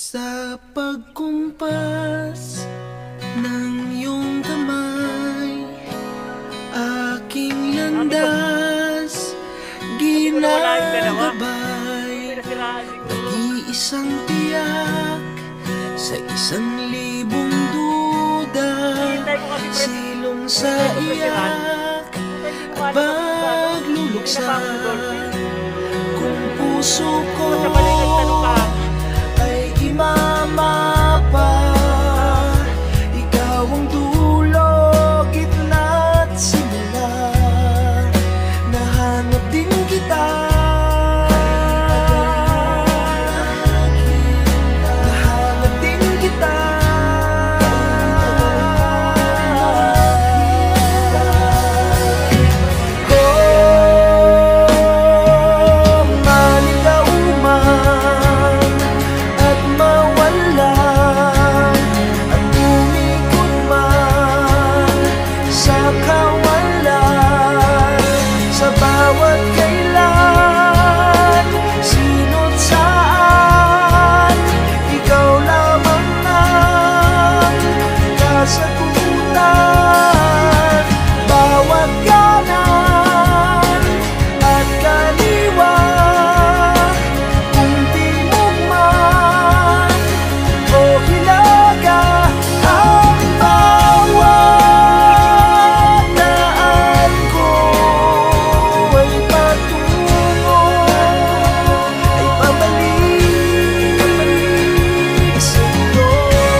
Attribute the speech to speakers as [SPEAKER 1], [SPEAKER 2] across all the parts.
[SPEAKER 1] Sa pagkumpas ng iyong kamay, aking landas ginagabay. Nag-iisang tiyak sa 1,000 duda, silong sa iyak at pagluluksa. Kung puso ko ay imamapa, ikaw ang dulo, gitna at simula. Nahanap din kita, nahanap din kita. Oh, maligaw man at mawala, at umikot man sa kawalan, sa bawat kailan, sino't saan, ikaw lamang ang kasagutan. Bawat kanan at kaliwa, kung timog man o hilaga, ang bawat daan ko ay patungo, ay pabalik sa iyo.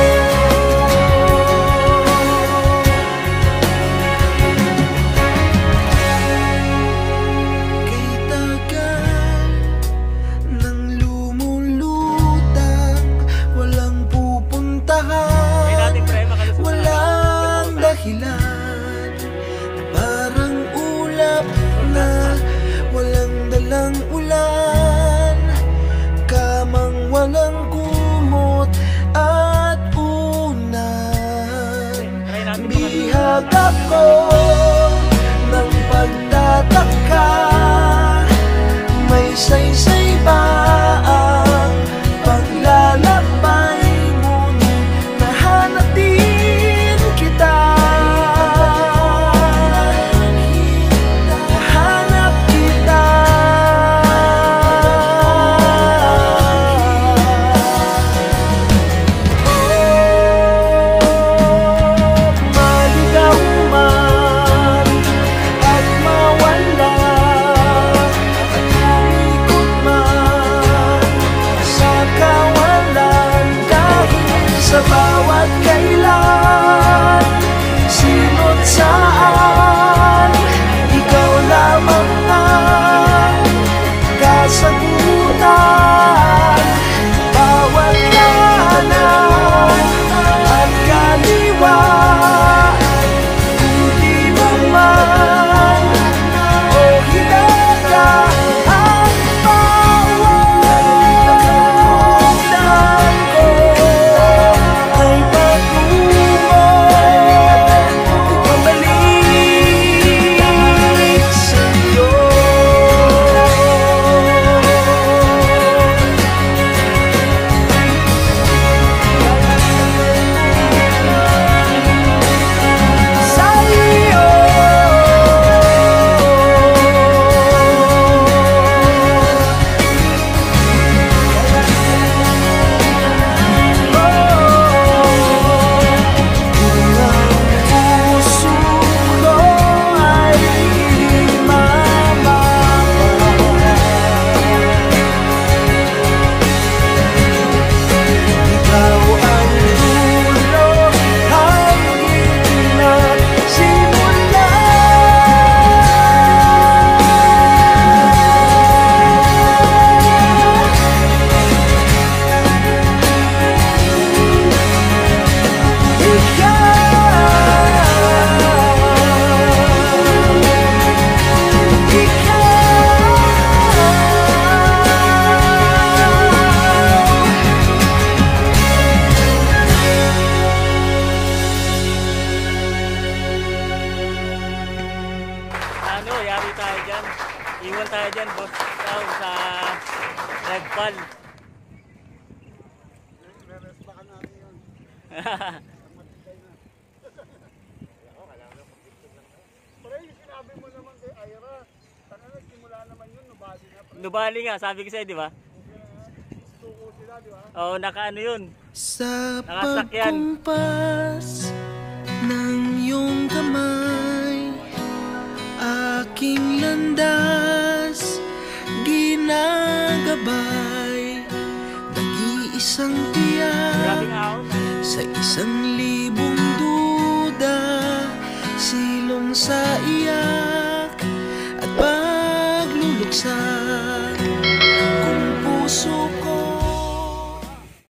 [SPEAKER 1] Kay tagal nang lumulutang, walang pupuntahan, walang dahilan, parang ulap na walang dalang ulan, kamang walang kumot at unan. Bihag ako ng pagtataka, may saysay ba ang paglalakbay, ngunit nahanap din kita, nahanap kita. Oh, maligaw man at mawala, at umikot man sa kawalan, dahil sa bawat kailan, sino't saan, ikaw lamang ang kasagutan. Bawat kanan at kaliwa, kung di mo man o hilaga, ang bawat daan ko ay patungo, ay pabalik sa iyo. Sa iyo. Kung ang puso ko ay ikaw ang dulo, ang gitna at simula.
[SPEAKER 2] Ano, yari tayo dyan. Iwan tayo dyan, boss. Sa nagpal.
[SPEAKER 1] Pero yung sinabi mo naman kay Ira, tanga na, simula naman yun, nubali na.
[SPEAKER 2] Nubali nga, sabi ko sa'yo, di ba?
[SPEAKER 1] Suko sila, di ba?
[SPEAKER 2] Oo, nakaano yun.
[SPEAKER 3] Sa
[SPEAKER 2] Nakasakyan.
[SPEAKER 3] pagkumpas ng iyong kamay, aking landas ginagabay, nag-iisang tiyak
[SPEAKER 2] Grabing ahon.
[SPEAKER 3] sa 1,000 duda, silong sa iyak at pagluluksa.